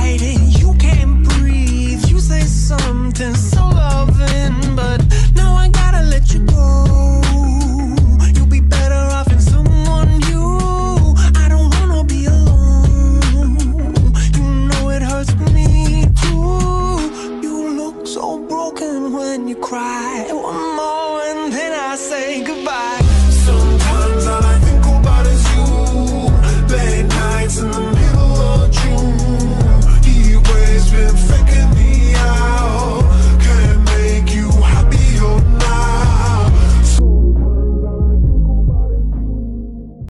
fighting, you can't breathe. You say something so loving, but now I gotta let you go. You'll be better off in someone new. I don't wanna be alone. You know it hurts me too. You look so broken when you cry. One more and then I say goodbye.